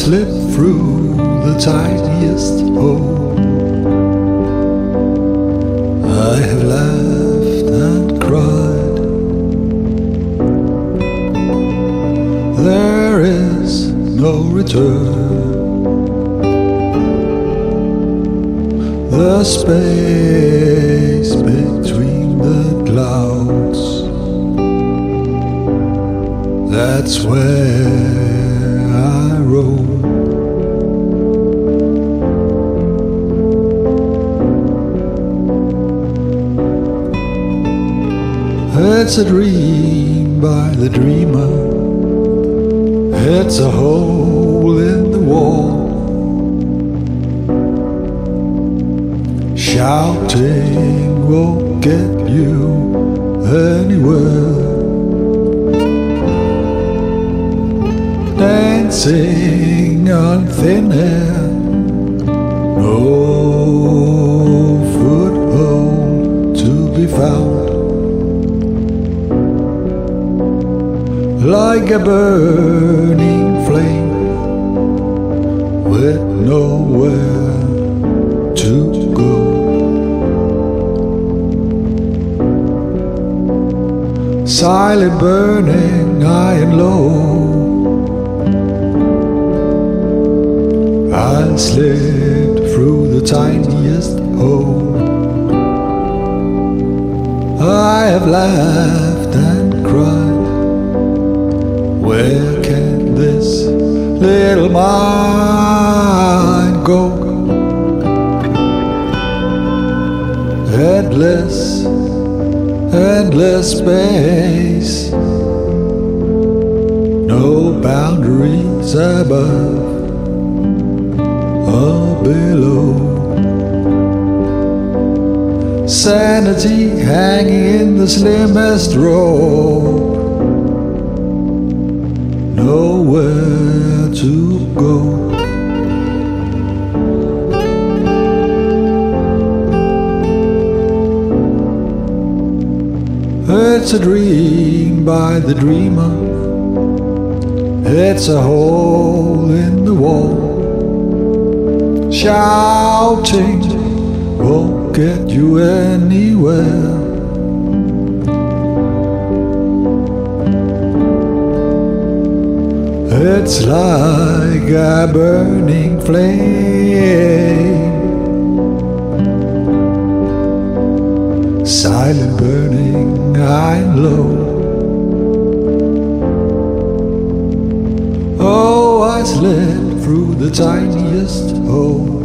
slipped through the tiniest hole. I have laughed and cried. There is no return. The space between the clouds, that's where I roam. It's a dream by the dreamer. It's a hole in the wall. Shouting won't get you anywhere. Dancing on thin air, no foothold to be found. Like a burning flame with nowhere to go. Silent burning high and low, I slid through the tiniest hole. I have laughed and cried. Where can this little mind go? Endless, endless space, no boundaries above or below. Sanity hanging in the slimmest rope, nowhere to go. It's a dream by the dreamer. It's a hole in the wall. Shouting won't get you anywhere. It's like a burning flame, silent burning high and low. Oh, I slid through the tiniest hole.